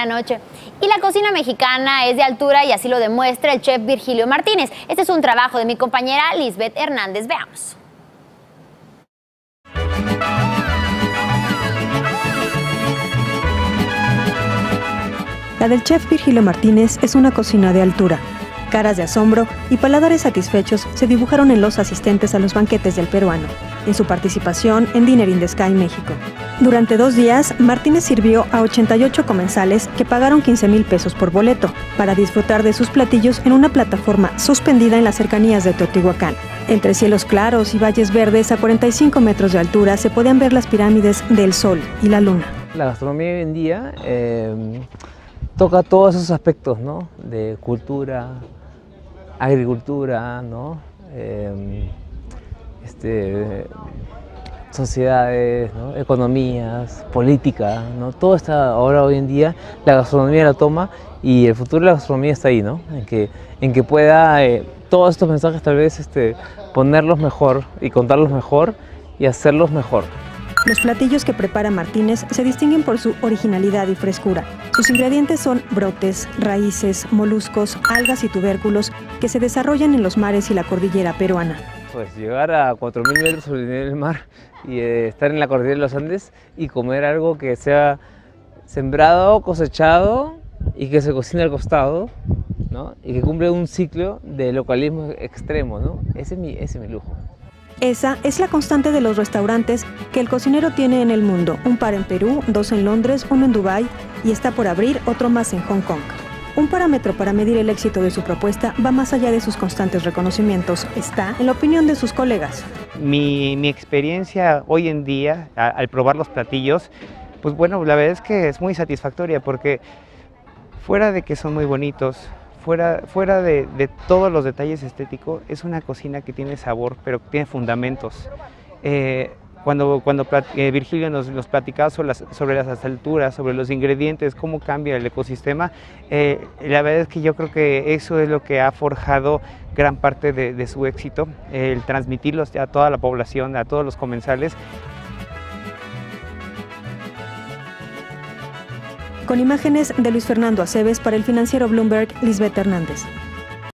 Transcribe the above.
Noche. Y la cocina mexicana es de altura y así lo demuestra el chef Virgilio Martínez. Este es un trabajo de mi compañera Lisbeth Hernández. Veamos. La del chef Virgilio Martínez es una cocina de altura. Caras de asombro y paladares satisfechos se dibujaron en los asistentes a los banquetes del peruano, en su participación en Dinner in the Sky México. Durante 2 días, Martínez sirvió a 88 comensales que pagaron 15,000 pesos por boleto para disfrutar de sus platillos en una plataforma suspendida en las cercanías de Teotihuacán. Entre cielos claros y valles verdes a 45 metros de altura se podían ver las pirámides del Sol y la Luna. La gastronomía hoy en día toca todos esos aspectos, ¿no? De cultura, agricultura, ¿no? Sociedades, ¿no? Economías, política, ¿no? Todo está ahora hoy en día, la gastronomía la toma y el futuro de la gastronomía está ahí, ¿no? En que pueda todos estos mensajes tal vez ponerlos mejor y contarlos mejor y hacerlos mejor. Los platillos que prepara Martínez se distinguen por su originalidad y frescura. Sus ingredientes son brotes, raíces, moluscos, algas y tubérculos que se desarrollan en los mares y la cordillera peruana. Pues llegar a 4.000 metros sobre el nivel del mar y estar en la cordillera de los Andes y comer algo que sea sembrado, cosechado y que se cocine al costado, ¿no? Y que cumple un ciclo de localismo extremo, ¿no? Ese es mi lujo. Esa es la constante de los restaurantes que el cocinero tiene en el mundo. Un par en Perú, 2 en Londres, 1 en Dubái y está por abrir otro más en Hong Kong. Un parámetro para medir el éxito de su propuesta va más allá de sus constantes reconocimientos. Está en la opinión de sus colegas. Mi experiencia hoy en día, al probar los platillos, pues bueno, la verdad es que es muy satisfactoria porque fuera de que son muy bonitos, fuera de todos los detalles estéticos, es una cocina que tiene sabor, pero tiene fundamentos. Cuando Virgilio nos platicaba sobre las alturas, sobre los ingredientes, cómo cambia el ecosistema, la verdad es que yo creo que eso es lo que ha forjado gran parte de su éxito, el transmitirlos a toda la población, a todos los comensales. Con imágenes de Luis Fernando Aceves para el financiero Bloomberg, Lisbeth Hernández.